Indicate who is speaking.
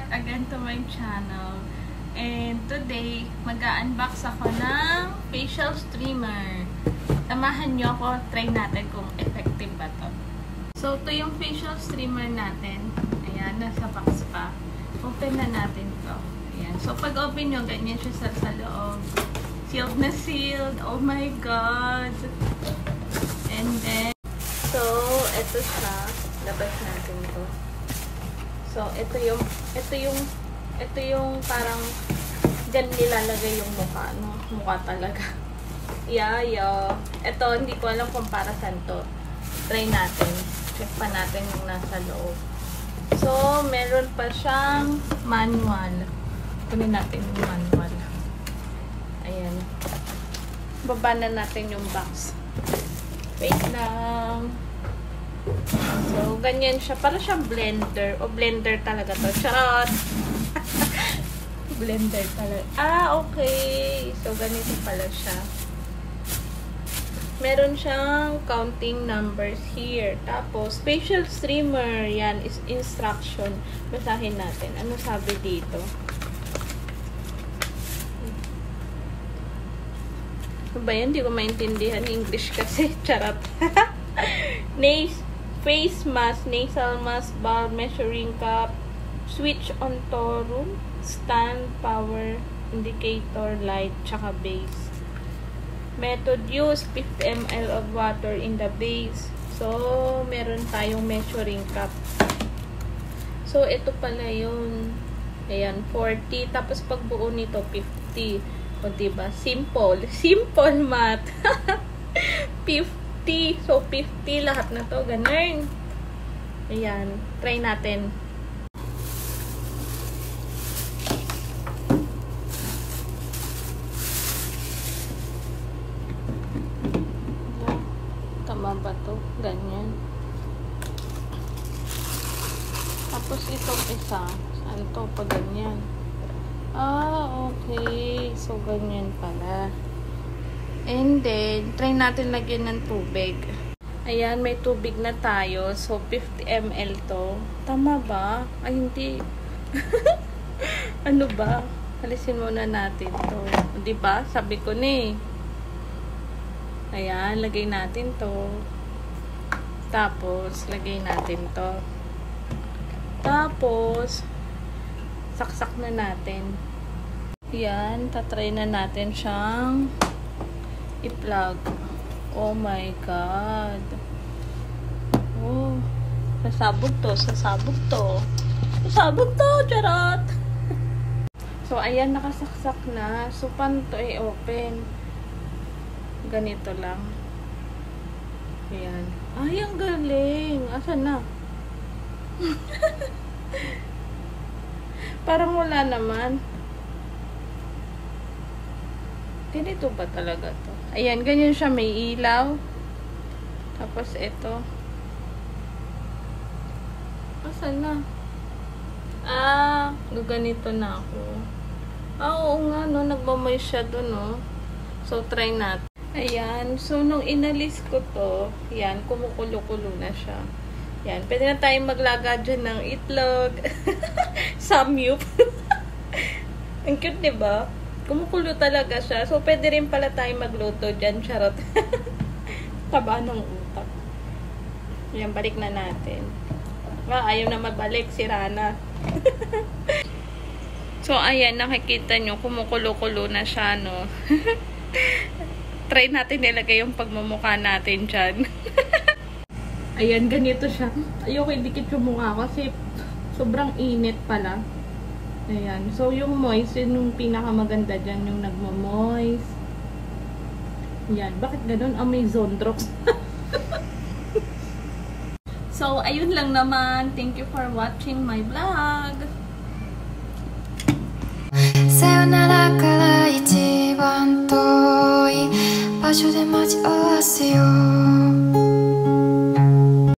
Speaker 1: again to my channel. And today, mag-unbox ako ng facial streamer. Samahan nyo ako, try natin kung effective ba to. So, ito yung facial streamer natin. Ayan, nasa box pa. Open na natin to. Ayan. So, pag open nyo, ganyan siya sa loob. Sealed na sealed. Oh my God! And then, so, ito siya. Labas natin to. So, ito yung parang dyan nilalagay yung mukha, no? Mukha talaga. Yeah. Ito, hindi ko alam kung para saan to. Try natin. Check pa natin yung nasa loob. So, meron pa siyang manual. Kunin natin yung manual. Ayan. Baba na natin yung box. Wait lang. So, ganyan siya. Para siyang blender. O, blender talaga to. Charot! Blender talaga. Okay. So, ganito pala siya. Meron siyang counting numbers here. Tapos, facial streamer. Yan is instruction. Basahin natin. Ano sabi dito? Ano ba yan? Hindi ko maintindihan. English kasi. Charot. Face mask, nasal mask, bar, measuring cup, switch on to room, stand, power, indicator, light, tsaka base. Method use, 50 ml of water in the base. So, meron tayong measuring cup. So, ito pala yun. Ayan, 40. Tapos, pagbuo nito, 50. O, diba? Simple. Simple math. 50. So, 50 lahat na to. Ganun. Ayan. Try natin. Tama ba to? Ganyan. Tapos, itong isa. Saan to? Pa ganyan. Okay. So, ganyan pala. And then, try natin lagyan ng tubig. Ayan, may tubig na tayo. So, 50 ml to. Tama ba? Ay, hindi. Ano ba? Alisin muna natin to. Diba? Sabi ko na eh. Ayan, lagay natin to. Tapos, lagay natin to. Tapos, saksak na natin. Ayan, tatry na natin siyang i-plug. Oh my God. Oh. Sasabog to. Charot. So, ayan, nakasaksak na. So, paano to i-open? Ganito lang. Ayan. Ay, ang galing. Asan na? Parang wala naman. Ganito ba talaga to? Ayan, ganyan siya. May ilaw. Tapos, ito. Asan na? Ganito na ako. Oo nga, no. Nagmamoy siya doon, no. So, try natin. Ayan. So, nung inalis ko to, yan, kumukulo-kulo na siya. Yan. Pwede na tayong maglaga dyan ng itlog. Samyup. Ang cute, diba? Kumukulo talaga siya. So, pwede rin pala tayong magluto dyan. Charot. Taba ng utak. Yan, balik na natin. Ayaw na magbalik. Sira na. So, ayan. Nakikita nyo. Kumukulo-kulo na siya, no? Try natin nilagay yung pagmumukha natin dyan. Ayan, ganito siya. Ayoko idikit yung mukha kasi sobrang init pala. Ayan. So, yung moist, yun yung pinakamaganda dyan, yung nagmo-moist. Ayan. Bakit ganun? May zone drop. So, ayun lang naman. Thank you for watching my vlog.
Speaker 2: さよならから一番遠い場所で待ち合わせよう